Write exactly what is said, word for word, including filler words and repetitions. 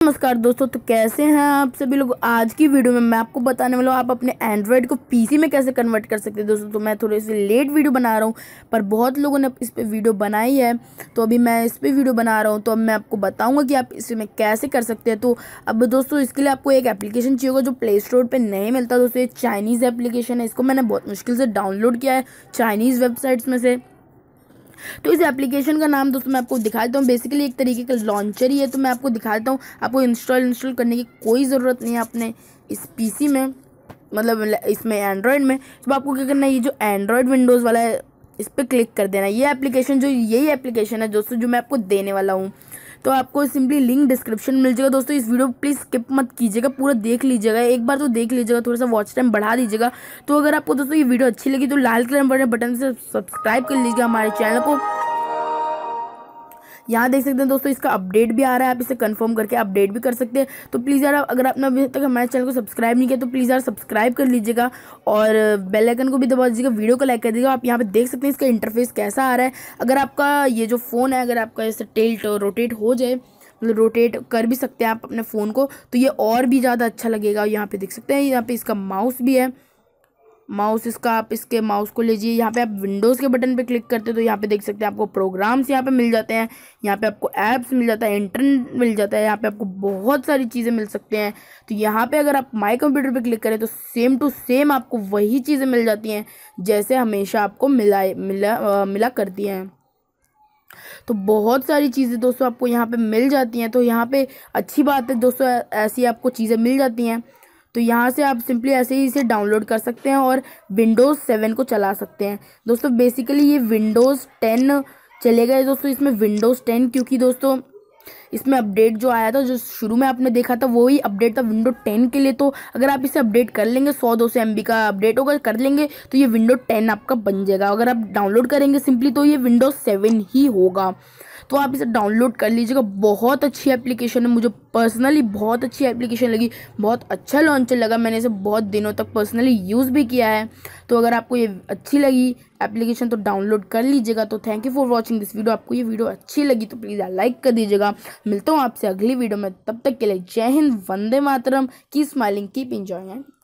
नमस्कार दोस्तों, तो कैसे हैं आप सभी लोग। आज की वीडियो में मैं आपको बताने वाला हूँ आप अपने एंड्रॉयड को पीसी में कैसे कन्वर्ट कर सकते हैं। दोस्तों तो मैं थोड़ी सी लेट वीडियो बना रहा हूँ, पर बहुत लोगों ने इस पे वीडियो बनाई है, तो अभी मैं इस पे वीडियो बना रहा हूँ। तो अब मैं आपको बताऊँगा कि आप इसमें कैसे कर सकते हैं। तो अब दोस्तों इसके लिए आपको एक एप्लीकेशन चाहिए होगा जो प्ले स्टोर पर नहीं मिलता। दोस्तों ये चाइनीज़ एप्लीकेशन है, इसको मैंने बहुत मुश्किल से डाउनलोड किया है चाइनीज़ वेबसाइट्स में से। तो इस एप्लीकेशन का नाम दोस्तों मैं आपको दिखा देता हूँ। बेसिकली एक तरीके का लॉन्चर ही है, तो मैं आपको दिखा देता हूँ। आपको इंस्टॉल इंस्टॉल करने की कोई ज़रूरत नहीं है अपने इस पीसी में, मतलब इसमें एंड्रॉयड में। तो आपको क्या करना है, ये जो एंड्रॉयड विंडोज़ वाला है इस पर क्लिक कर देना। ये एप्लीकेशन जो यही एप्लीकेशन है दोस्तों जो मैं आपको देने वाला हूँ। तो आपको सिंपली लिंक डिस्क्रिप्शन मिल जाएगा। दोस्तों इस वीडियो को प्लीज़ स्किप मत कीजिएगा, पूरा देख लीजिएगा, एक बार तो देख लीजिएगा, थोड़ा सा वॉच टाइम बढ़ा दीजिएगा। तो अगर आपको दोस्तों ये वीडियो अच्छी लगी तो लाल कलर बटन से सब्सक्राइब कर लीजिएगा हमारे चैनल को। यहाँ देख सकते हैं दोस्तों इसका अपडेट भी आ रहा है, आप इसे कंफर्म करके अपडेट भी कर सकते हैं। तो प्लीज़ यार अगर आपने अभी तक हमारे चैनल को सब्सक्राइब नहीं किया तो प्लीज़ यार सब्सक्राइब कर लीजिएगा और बेल आइकन को भी दबा दीजिएगा, वीडियो को लाइक कर दीजिएगा। आप यहाँ पे देख सकते हैं इसका इंटरफेस कैसा आ रहा है। अगर आपका ये जो फ़ोन है अगर आपका ऐसे टिल्ट रोटेट हो जाए, मतलब रोटेट कर भी सकते हैं आप अपने फ़ोन को, तो ये और भी ज़्यादा अच्छा लगेगा। यहाँ पे देख सकते हैं यहाँ पे इसका माउस भी है, माउस इसका आप इसके माउस को लीजिए। यहाँ पे आप विंडोज़ के बटन पे क्लिक करते हैं तो यहाँ पे देख सकते हैं आपको प्रोग्राम्स यहाँ पे मिल जाते हैं, यहाँ पे आपको ऐप्स मिल जाता है, इंटरनेट मिल जाता है, यहाँ पे आपको बहुत सारी चीज़ें मिल सकते हैं। तो यहाँ पे अगर आप माई कंप्यूटर पे क्लिक करें तो सेम टू सेम आपको वही चीज़ें मिल जाती हैं जैसे हमेशा आपको मिला मिला मिला करती हैं। तो बहुत सारी चीज़ें दोस्तों आपको यहाँ पे मिल जाती हैं। तो यहाँ पे अच्छी बात है दोस्तों, ऐसी आपको चीज़ें मिल जाती हैं। तो यहाँ से आप सिंपली ऐसे ही इसे डाउनलोड कर सकते हैं और विंडोज़ सेवन को चला सकते हैं। दोस्तों बेसिकली ये विंडोज़ टेन चलेगा दोस्तों इसमें, विंडोज़ टेन, क्योंकि दोस्तों इसमें अपडेट जो आया था, जो शुरू में आपने देखा था वही अपडेट था विंडो टेन के लिए। तो अगर आप इसे अपडेट कर लेंगे, सौ दो सौ एम बी का अपडेट होगा कर लेंगे तो ये विंडो टेन आपका बन जाएगा। अगर आप डाउनलोड करेंगे सिंपली तो ये विंडोज़ सेवन ही होगा। तो आप इसे डाउनलोड कर लीजिएगा, बहुत अच्छी एप्लीकेशन है, मुझे पर्सनली बहुत अच्छी एप्लीकेशन लगी, बहुत अच्छा लॉन्चर लगा, मैंने इसे बहुत दिनों तक पर्सनली यूज़ भी किया है। तो अगर आपको ये अच्छी लगी एप्लीकेशन तो डाउनलोड कर लीजिएगा। तो thank you for watching this video. आपको ये वीडियो अच्छी लगी तो प्लीज़ लाइक कर दीजिएगा। मिलता हूँ आपसे अगली वीडियो में, तब तक के लिए जय हिंद, वंदे मातरम, कीप स्माइलिंग, कीप एंजॉयिंग।